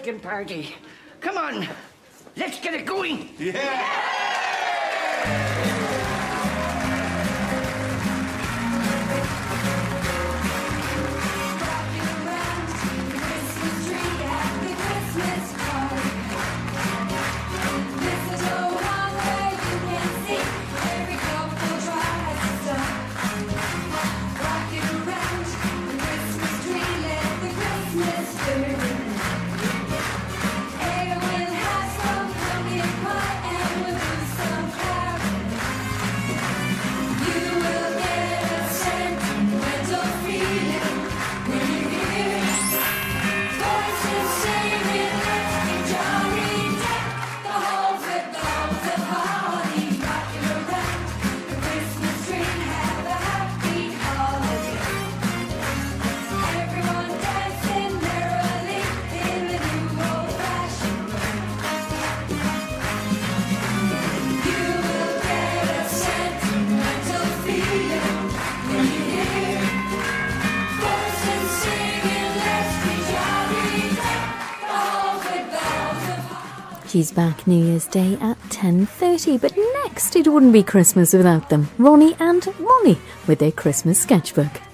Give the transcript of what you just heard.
pumpkin party. Come on, let's get it going. Yeah! She's back New Year's Day at 10:30, but next it wouldn't be Christmas without them. Ronnie and Ronnie with their Christmas sketchbook.